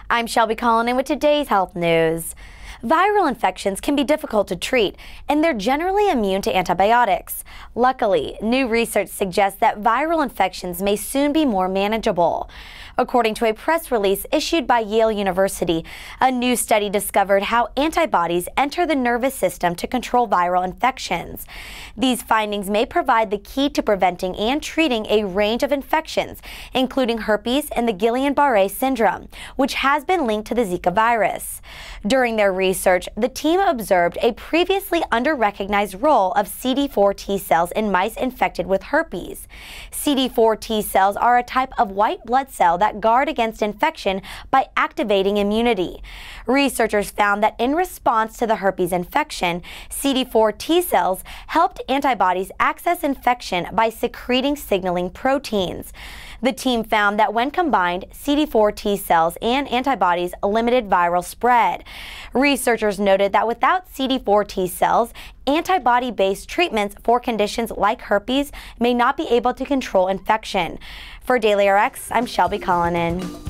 I'm Shelby calling in with today's health news. Viral infections can be difficult to treat, and they're generally immune to antibiotics. Luckily, new research suggests that viral infections may soon be more manageable. According to a press release issued by Yale University, a new study discovered how antibodies enter the nervous system to control viral infections. These findings may provide the key to preventing and treating a range of infections, including herpes and the Guillain-Barre syndrome, which has been linked to the Zika virus. During their research, the team observed a previously under-recognized role of CD4 T cells in mice infected with herpes. CD4 T cells are a type of white blood cell that guard against infection by activating immunity. Researchers found that in response to the herpes infection, CD4 T cells helped antibodies access infection by secreting signaling proteins. The team found that when combined, CD4 T cells and antibodies limited viral spread. Researchers noted that without CD4 T cells, antibody-based treatments for conditions like herpes may not be able to control infection. For Daily RX, I'm Shelby calling in.